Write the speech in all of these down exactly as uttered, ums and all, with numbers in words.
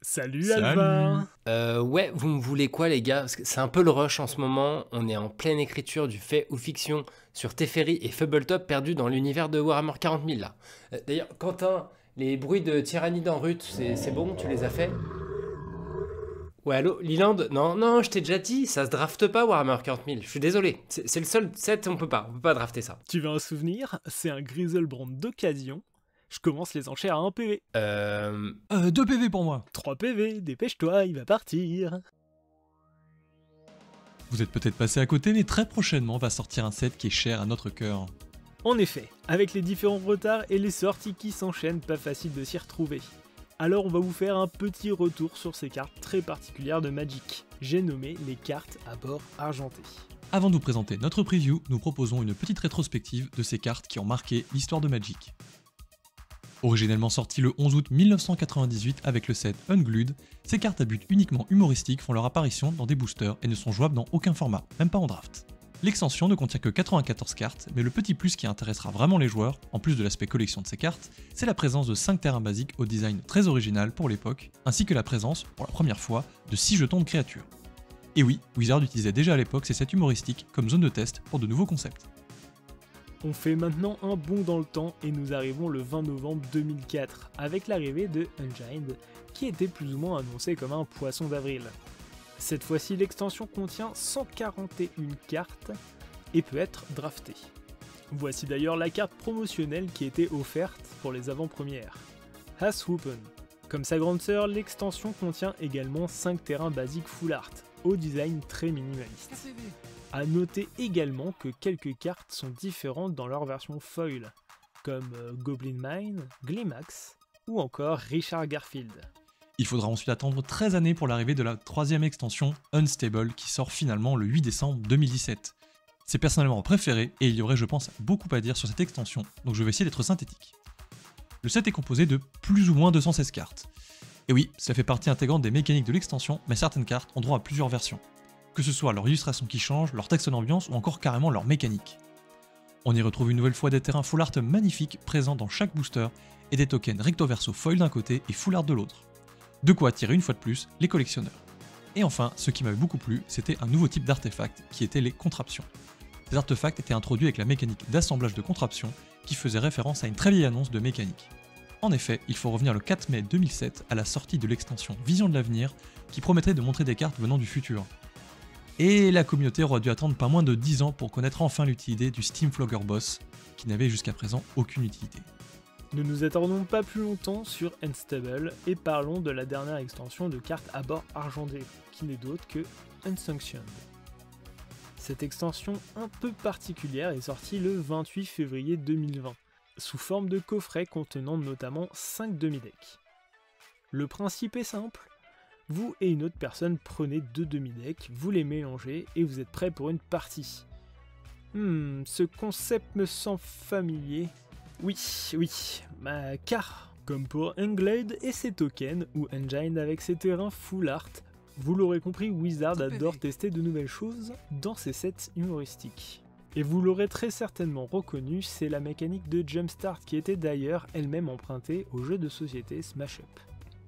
Salut Salut. Alva. Euh, ouais, vous me voulez quoi les gars? Parce que c'est un peu le rush en ce moment, on est en pleine écriture du fait ou fiction sur Teferi et Fubletop perdus dans l'univers de Warhammer quarante mille là. Euh, D'ailleurs, Quentin, les bruits de tyrannide en rut, c'est c'est bon, tu les as fait? Ouais, allô, Leland? Non, non, je t'ai déjà dit, ça se drafte pas Warhammer quarante mille, je suis désolé, c'est c'est le seul set, on peut pas, on peut pas drafter ça. Tu veux un souvenir? C'est un Grizzlebrand d'occasion. Je commence les enchères à un P V. Euh... Euh, deux P V pour moi. trois P V, dépêche-toi, il va partir. Vous êtes peut-être passé à côté, mais très prochainement va sortir un set qui est cher à notre cœur. En effet, avec les différents retards et les sorties qui s'enchaînent, pas facile de s'y retrouver. Alors on va vous faire un petit retour sur ces cartes très particulières de Magic. J'ai nommé les cartes à bord argenté. Avant de vous présenter notre preview, nous proposons une petite rétrospective de ces cartes qui ont marqué l'histoire de Magic. Originellement sorti le onze août mille neuf cent quatre-vingt-dix-huit avec le set Unglued, ces cartes à but uniquement humoristique font leur apparition dans des boosters et ne sont jouables dans aucun format, même pas en draft. L'extension ne contient que quatre-vingt-quatorze cartes, mais le petit plus qui intéressera vraiment les joueurs, en plus de l'aspect collection de ces cartes, c'est la présence de cinq terrains basiques au design très original pour l'époque, ainsi que la présence, pour la première fois, de six jetons de créatures. Et oui, Wizard utilisait déjà à l'époque ces sets humoristiques comme zone de test pour de nouveaux concepts. On fait maintenant un bond dans le temps et nous arrivons le vingt novembre deux mille quatre avec l'arrivée de Ungiant qui était plus ou moins annoncé comme un poisson d'avril. Cette fois-ci l'extension contient cent quarante et une cartes et peut être draftée. Voici d'ailleurs la carte promotionnelle qui était offerte pour les avant-premières. Haswoopen. Comme sa grande sœur, l'extension contient également cinq terrains basiques full art, au design très minimaliste. A noter également que quelques cartes sont différentes dans leur version foil, comme Goblin Mine, Glimax ou encore Richard Garfield. Il faudra ensuite attendre treize années pour l'arrivée de la troisième extension, Unstable, qui sort finalement le huit décembre deux mille dix-sept. C'est personnellement mon préféré et il y aurait je pense beaucoup à dire sur cette extension, donc je vais essayer d'être synthétique. Le set est composé de plus ou moins deux cent seize cartes. Et oui, ça fait partie intégrante des mécaniques de l'extension, mais certaines cartes ont droit à plusieurs versions. Que ce soit leur illustration qui change, leur texte d'ambiance ou encore carrément leur mécanique. On y retrouve une nouvelle fois des terrains full art magnifiques présents dans chaque booster et des tokens recto verso foil d'un côté et full art de l'autre. De quoi attirer une fois de plus les collectionneurs. Et enfin, ce qui m'avait beaucoup plu, c'était un nouveau type d'artefacts qui étaient les contraptions. Ces artefacts étaient introduits avec la mécanique d'assemblage de contraptions qui faisait référence à une très vieille annonce de mécanique. En effet, il faut revenir le quatre mai deux mille sept à la sortie de l'extension Vision de l'avenir qui promettait de montrer des cartes venant du futur. Et la communauté aura dû attendre pas moins de dix ans pour connaître enfin l'utilité du Steamflogger Boss, qui n'avait jusqu'à présent aucune utilité. Ne nous attardons pas plus longtemps sur Unstable et parlons de la dernière extension de cartes à bord argenté, qui n'est d'autre que Unsanctioned. Cette extension un peu particulière est sortie le vingt-huit février deux mille vingt, sous forme de coffret contenant notamment cinq demi-decks. Le principe est simple. Vous et une autre personne prenez deux demi-decks, vous les mélangez et vous êtes prêts pour une partie. Hmm, ce concept me semble familier. Oui, oui, bah, car, comme pour Unglued et ses tokens, ou Engine avec ses terrains full art, vous l'aurez compris, Wizard adore tester de nouvelles choses dans ses sets humoristiques. Et vous l'aurez très certainement reconnu, c'est la mécanique de Jumpstart qui était d'ailleurs elle-même empruntée au jeu de société Smash Up.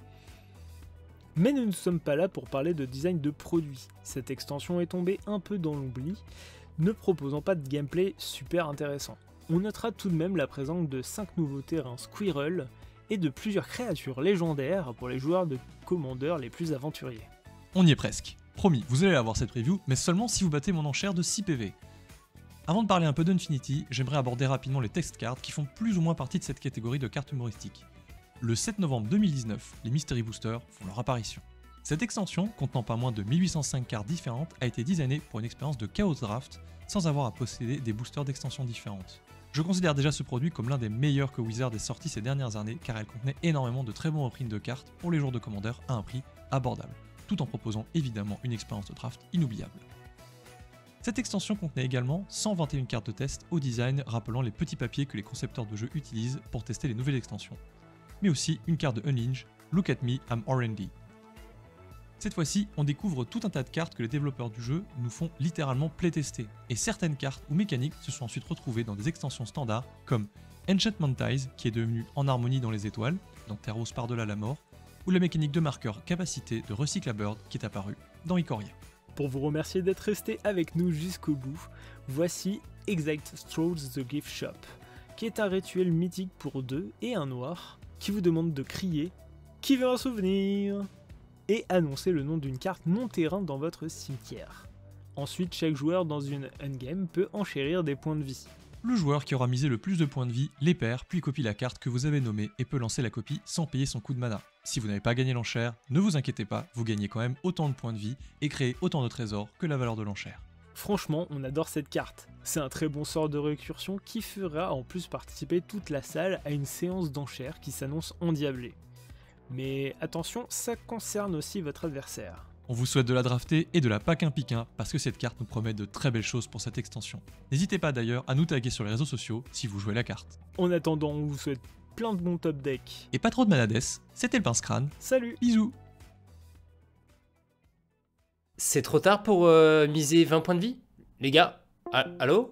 Mais nous ne sommes pas là pour parler de design de produits. Cette extension est tombée un peu dans l'oubli, ne proposant pas de gameplay super intéressant. On notera tout de même la présence de cinq nouveaux terrains Squirrel et de plusieurs créatures légendaires pour les joueurs de commandeurs les plus aventuriers. On y est presque. Promis, vous allez avoir cette preview, mais seulement si vous battez mon enchère de six P V. Avant de parler un peu d'Infinity, j'aimerais aborder rapidement les text cards qui font plus ou moins partie de cette catégorie de cartes humoristiques. Le sept novembre deux mille dix-neuf, les Mystery Boosters font leur apparition. Cette extension, contenant pas moins de mille huit cent cinq cartes différentes, a été designée pour une expérience de Chaos Draft, sans avoir à posséder des boosters d'extensions différentes. Je considère déjà ce produit comme l'un des meilleurs que Wizard ait sorti ces dernières années, car elle contenait énormément de très bons reprints de cartes pour les joueurs de commandeur à un prix abordable, tout en proposant évidemment une expérience de draft inoubliable. Cette extension contenait également cent vingt et une cartes de test au design rappelant les petits papiers que les concepteurs de jeux utilisent pour tester les nouvelles extensions, mais aussi une carte de Unleash, Look at Me, I'm R and D. Cette fois-ci, on découvre tout un tas de cartes que les développeurs du jeu nous font littéralement playtester, et certaines cartes ou mécaniques se sont ensuite retrouvées dans des extensions standards comme Enchantment Ties, qui est devenu En Harmonie dans les étoiles, dans Terros par-delà la mort, ou la mécanique de marqueur capacité de Recycle a Bird qui est apparue dans Ikoria. Pour vous remercier d'être resté avec nous jusqu'au bout, voici Exact Strolls the Gift Shop, qui est un rituel mythique pour deux et un noir, qui vous demande de crier « Qui veut un souvenir ?» et annoncer le nom d'une carte non-terrain dans votre cimetière. Ensuite, chaque joueur dans une endgame peut enchérir des points de vie. Le joueur qui aura misé le plus de points de vie les perd, puis copie la carte que vous avez nommée et peut lancer la copie sans payer son coût de mana. Si vous n'avez pas gagné l'enchère, ne vous inquiétez pas, vous gagnez quand même autant de points de vie et créez autant de trésors que la valeur de l'enchère. Franchement, on adore cette carte. C'est un très bon sort de récursion qui fera en plus participer toute la salle à une séance d'enchères qui s'annonce endiablée. Mais attention, ça concerne aussi votre adversaire. On vous souhaite de la drafter et de la pack un pique un parce que cette carte nous promet de très belles choses pour cette extension. N'hésitez pas d'ailleurs à nous taguer sur les réseaux sociaux si vous jouez la carte. En attendant, on vous souhaite plein de bons top decks. Et pas trop de manades, c'était le Pince-Crâne. Salut! Bisous! C'est trop tard pour euh, miser vingt points de vie? Les gars, a- allô?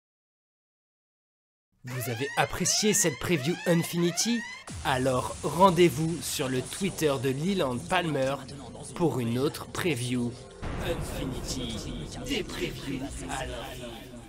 Vous avez apprécié cette preview Infinity? Alors rendez-vous sur le Twitter de Leland Palmer pour une autre preview Infinity. Des previews à l'infini.